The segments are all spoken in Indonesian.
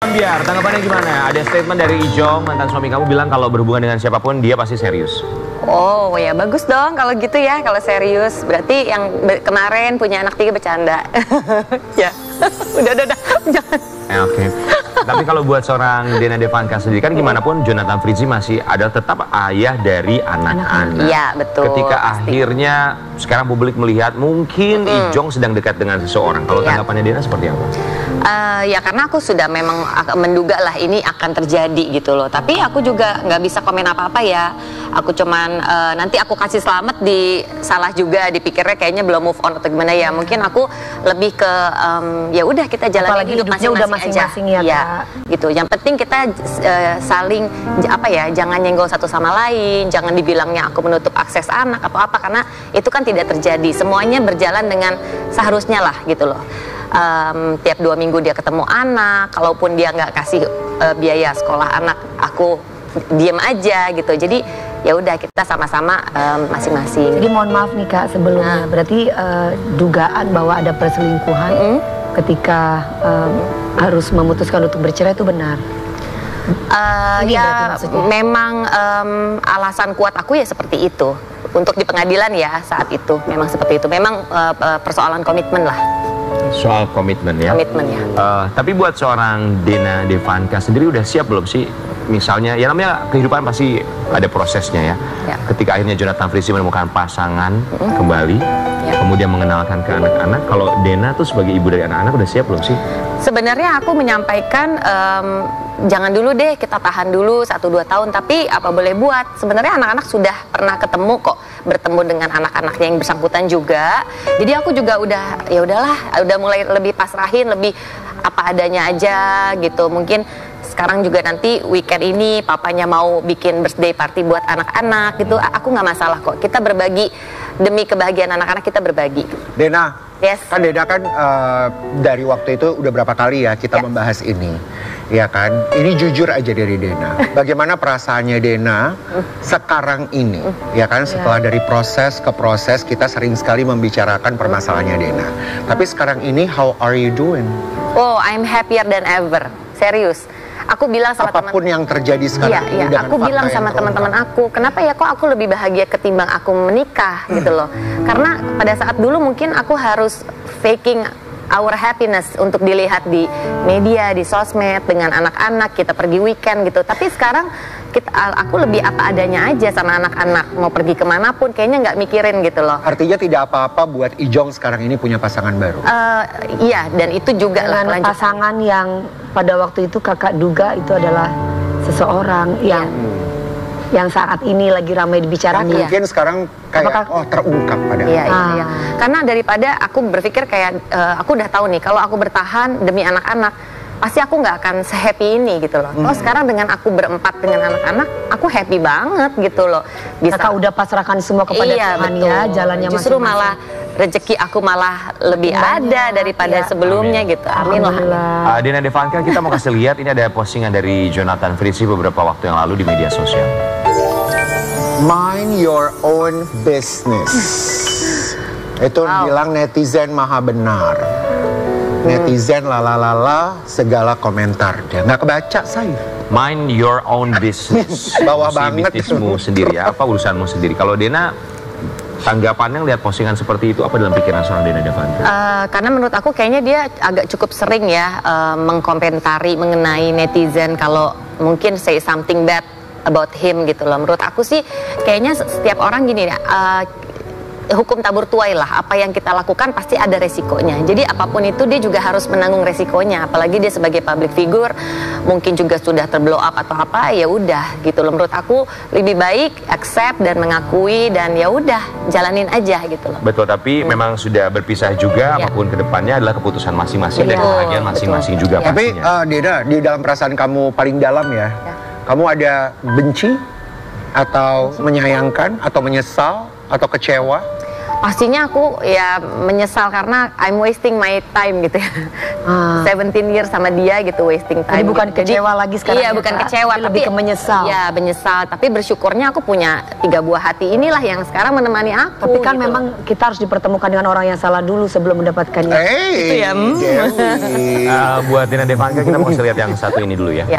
Biar, tanggapannya gimana? Ada statement dari Ijong, mantan suami kamu bilang kalau berhubungan dengan siapapun dia pasti serius. Oh ya bagus dong kalau gitu ya, kalau serius. Berarti yang kemarin punya anak 3 bercanda. Ya, udah, jangan. Oke. Tapi kalau buat seorang Dena Devanka sendiri kan gimana pun Jonathan Frizzy masih ada tetap ayah dari anak-anak. Iya betul. Ketika pasti. akhirnya sekarang publik melihat mungkin Ijong sedang dekat dengan seseorang. Kalau tanggapannya Dena seperti apa? Ya karena aku sudah memang menduga lah ini akan terjadi gitu loh. Tapi aku juga nggak bisa komen apa-apa ya. Aku cuman nanti aku kasih selamat salah juga dipikirnya kayaknya belum move on atau gimana ya. Mungkin aku lebih ke ya udah kita jalanin hidup masing-masing aja. Ya, gitu. Yang penting kita saling apa ya, jangan nyenggol satu sama lain, jangan dibilangnya aku menutup akses anak atau apa, karena itu kan tidak terjadi. Semuanya berjalan dengan seharusnya lah gitu loh. Tiap 2 minggu dia ketemu anak, kalaupun dia nggak kasih biaya sekolah anak, aku diem aja gitu. Jadi ya udah kita sama-sama masing-masing. Jadi mohon maaf nih Kak sebelumnya, berarti dugaan bahwa ada perselingkuhan ketika harus memutuskan untuk bercerai itu benar? Ya memang alasan kuat aku ya seperti itu. Untuk di pengadilan ya saat itu memang seperti itu. Memang persoalan komitmen lah. Soal komitmen ya. Komitmen ya. Tapi buat seorang Dena Devanka sendiri udah siap belum sih? Misalnya, ya namanya kehidupan pasti ada prosesnya ya. Ketika akhirnya Jonathan Frizzy menemukan pasangan kembali, kemudian mengenalkan ke anak-anak. Kalau Dena tuh sebagai ibu dari anak-anak udah siap belum sih? Sebenarnya aku menyampaikan jangan dulu deh, kita tahan dulu 1-2 tahun. Tapi apa boleh buat? Sebenarnya anak-anak sudah pernah ketemu kok, bertemu dengan anak-anaknya yang bersangkutan juga. Jadi aku juga udah ya udahlah, udah mulai lebih pasrahin, lebih apa adanya aja gitu. Mungkin sekarang juga nanti weekend ini papanya mau bikin birthday party buat anak-anak gitu, aku nggak masalah kok. Kita berbagi demi kebahagiaan anak-anak, kita berbagi. Dena, kan Dena kan dari waktu itu udah berapa kali ya kita membahas ini, ya kan? Ini jujur aja dari Dena. Bagaimana perasaannya Dena sekarang ini, ya kan? Setelah dari proses ke proses kita sering sekali membicarakan permasalahannya Dena. Tapi sekarang ini how are you doing? Oh, I'm happier than ever. Serius. Aku bilang sama apapun yang terjadi sekarang ini, aku bilang sama teman-teman aku, kenapa ya kok aku lebih bahagia ketimbang aku menikah gitu loh. Karena pada saat dulu mungkin aku harus faking our happiness untuk dilihat di media, di sosmed, dengan anak-anak, kita pergi weekend gitu. Tapi sekarang aku lebih apa adanya aja sama anak-anak, mau pergi kemanapun kayaknya nggak mikirin gitu loh. Artinya tidak apa-apa buat Ijong sekarang ini punya pasangan baru? Iya, dan itu juga lah pasangan yang pada waktu itu kakak duga itu adalah seseorang yang saat ini lagi ramai dibicarakan. Mungkin sekarang kayak terungkap pada iya. Karena daripada aku berpikir kayak aku udah tahu nih kalau aku bertahan demi anak-anak pasti aku nggak akan se-happy ini gitu loh. Terus sekarang dengan aku berempat dengan anak-anak, aku happy banget gitu loh. Kakak udah pasrahkan semua kepada Tuhan ya, jalannya justru malah rezeki aku malah lebih ada daripada sebelumnya gitu. Amin lah. Dena Devanka, kita mau kasih lihat ini ada postingan dari Jonathan Frizzy beberapa waktu yang lalu di media sosial. Mind your own business. Itu bilang netizen maha benar. Netizen lalala segala komentar dia nggak kebaca saya. Mind your own business. Bawah banget. Bisnismu sendiri ya, apa urusanmu sendiri. Kalau Dena tanggapannya lihat postingan seperti itu apa dalam pikiran seorang Dena Devanka? Karena menurut aku kayaknya dia agak cukup sering ya mengkomentari mengenai netizen kalau mungkin say something bad about him gitu loh. Menurut aku sih kayaknya setiap orang gini ya. Hukum tabur tuai lah, apa yang kita lakukan pasti ada resikonya. Jadi apapun itu dia juga harus menanggung resikonya. Apalagi dia sebagai public figure, mungkin juga sudah terblow up atau apa, ya udah gitu loh. Menurut aku lebih baik accept dan mengakui dan ya udah jalanin aja gitu loh. Betul, tapi memang sudah berpisah juga. Apapun kedepannya adalah keputusan masing-masing dan kebahagiaan masing-masing juga. Tapi Dena, di dalam perasaan kamu paling dalam ya, kamu ada benci atau menyayangkan atau menyesal atau kecewa? Pastinya aku ya menyesal karena I'm wasting my time gitu ya. 17 years sama dia gitu, wasting time. Jadi bukan kecewa lagi sekarang. Iya, bukan kecewa, tapi lebih ke menyesal. Iya, menyesal. Tapi bersyukurnya aku punya 3 buah hati inilah yang sekarang menemani aku. Tapi kan gitu. memang kita harus dipertemukan dengan orang yang salah dulu sebelum mendapatkannya. Itu ya. Buat Dena Devanka, kita mau lihat yang satu ini dulu ya. Ya.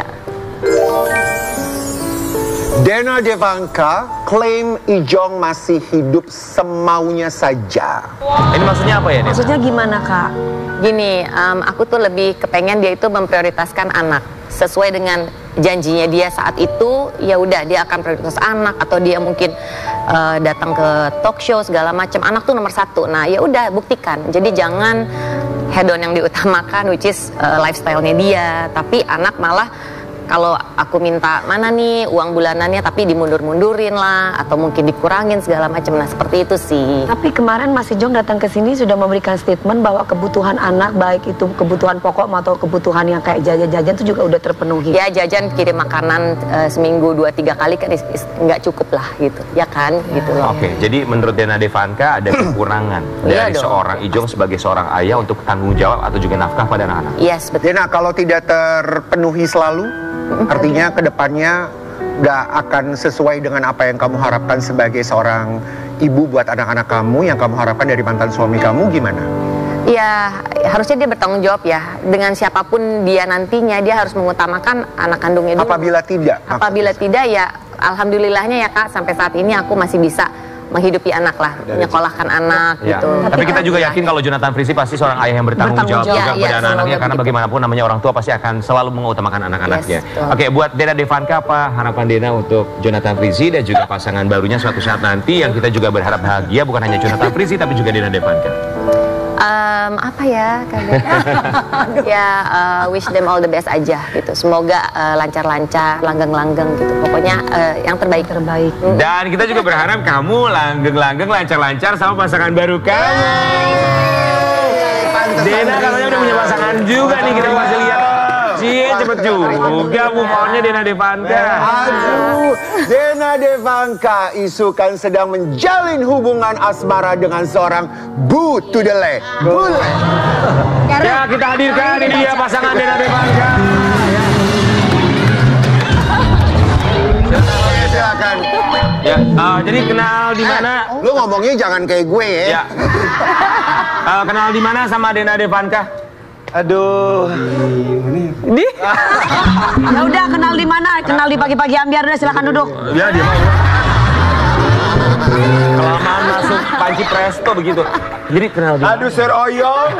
Dena Devanka klaim Ijong masih hidup semaunya saja. Ini maksudnya apa ya, Dena? Maksudnya gimana, Kak? Gini, aku tuh lebih kepengen dia itu memprioritaskan anak sesuai dengan janjinya dia saat itu. Ya udah, dia akan prioritas anak, atau dia mungkin datang ke talk show segala macam. Anak tuh nomor 1. Nah, ya udah buktikan. Jadi jangan head on yang diutamakan, which is lifestyle-nya dia, tapi anak malah kalau aku minta mana nih uang bulanannya tapi dimundur-mundurin lah, atau mungkin dikurangin segala macam. Nah, seperti itu sih. Tapi kemarin Mas Ijong datang ke sini sudah memberikan statement bahwa kebutuhan anak, baik itu kebutuhan pokok atau kebutuhan yang kayak jajan-jajan itu juga udah terpenuhi. Ya, jajan kirim makanan seminggu 2-3 kali kan nggak cukup lah gitu, ya kan? Gitu loh. Oke, jadi menurut Dena Devanka ada kekurangan dari seorang Ijong sebagai seorang ayah untuk tanggung jawab atau juga nafkah pada anak-anak. Yes, betul. Dena, kalau tidak terpenuhi selalu, artinya kedepannya nggak akan sesuai dengan apa yang kamu harapkan sebagai seorang ibu buat anak-anak kamu, yang kamu harapkan dari mantan suami kamu, gimana? Ya, harusnya dia bertanggung jawab ya. Dengan siapapun dia nantinya, dia harus mengutamakan anak kandungnya dulu. Apabila tidak? Apabila tidak, ya alhamdulillahnya ya Kak, sampai saat ini aku masih bisa menghidupi anak lah, menyekolahkan anak Ya. gitu. Tapi kita juga yakin kalau Jonathan Frizzy pasti seorang ayah yang bertanggung jawab juga Ya, kepada anak-anaknya, karena begitu. bagaimanapun namanya orang tua pasti akan selalu mengutamakan anak-anaknya. Yes, betul. Oke, buat Dena Devanka, apa harapan Dena untuk Jonathan Frizzy dan juga pasangan barunya suatu saat nanti, yang kita juga berharap bahagia bukan hanya Jonathan Frizzy tapi juga Dena Devanka? Apa ya, ya wish them all the best aja gitu. Semoga lancar-lancar, langgeng-langgeng gitu. Pokoknya yang terbaik. Terbaik. Dan kita juga berharap kamu langgeng-langgeng, lancar-lancar sama pasangan baru kamu. Dena katanya udah punya pasangan juga nih, kita masih lihat. Cie, cepet juga move on-nya Dena Devanka. Aduh, Dena Devanka isukan sedang menjalin hubungan asmara dengan seorang Bu Tudele. Bule. Ya, kita hadirkan ini dia pasangan Dena Devanka. Silakan. Ya, jadi kenal di mana? Lu ngomongnya jangan kayak gue ya. Ya. Kenal di mana sama Dena Devanka? Aduh. Ya udah, kenal di mana? Kenal di Pagi-Pagi Ambiar, udah silakan duduk. Ya, dia mau. Kelamaan masuk panci presto begitu. Jadi kenal di mana? Aduh, Sir Oyong.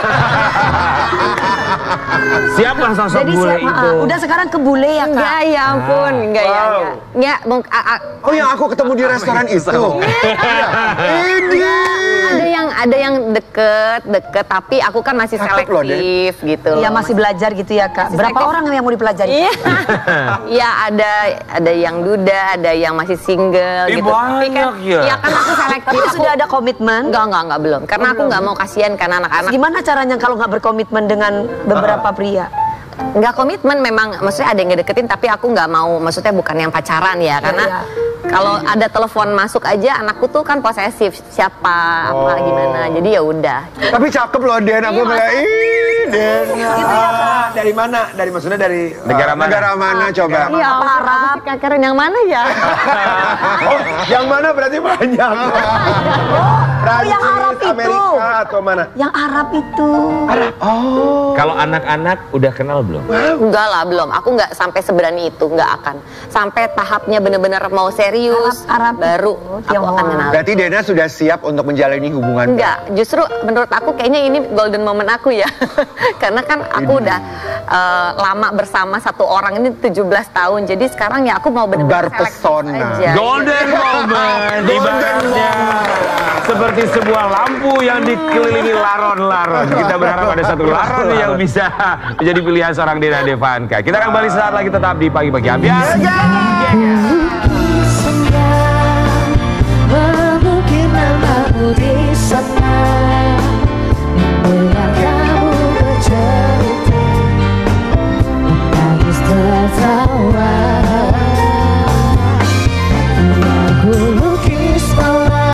Siapa sosok Jadi bule siapa? itu? Udah sekarang ke bule ya, Kak? Enggak, ya ampun, enggak ya. Wow. Enggak, Oh, yang aku ketemu di restoran itu. Ini. ada yang deket, tapi aku kan masih Cakep loh, selektif gitu loh. Iya, masih belajar gitu ya, Kak. Masih Berapa selektif. orang yang mau dipelajari? Iya. Iya, ada yang duda, ada yang masih single Ih, gitu. Tapi kan, banyak ya. Iya kan aku selektif. Tapi sudah ada komitmen? Enggak belum. Karena aku nggak mau kasihan kan anak-anak. Gimana caranya kalau nggak berkomitmen dengan beberapa pria? Nggak komitmen memang, maksudnya ada yang ngedeketin tapi aku nggak mau, maksudnya bukan yang pacaran ya, karena iya. kalau ada telepon masuk aja anakku tuh kan posesif, siapa apa gimana, jadi ya udah. Tapi cakep loh Den, aku bilang, ih Den. Dari mana? Dari maksudnya dari Negara mana? Negara mana coba? Iya, Apa Arab? Keren yang mana ya? Oh, yang mana berarti banyak. Prancis, yang Arab itu. Amerika atau mana? Yang Arab itu. Kalau anak-anak udah kenal belum? Enggak lah, belum. Aku nggak sampai seberani itu, nggak akan. Sampai tahapnya bener-bener mau serius, Arab baru itu, aku Tionghoa. akan kenal. Berarti Dena sudah siap untuk menjalani hubungan? Enggak, justru menurut aku kayaknya ini golden moment aku ya. Karena kan aku udah lama bersama satu orang ini 17 tahun. Jadi sekarang ya aku mau bener-bener selektif Berpesona. aja. Golden moment, ibaratnya seperti sebuah lampu yang dikelilingi laron-laron. Kita berharap ada satu laron yang bisa menjadi pilihan seorang Dena Devanka. Kita akan kembali saat lagi, tetap di Pagi-Pagi Ambiar.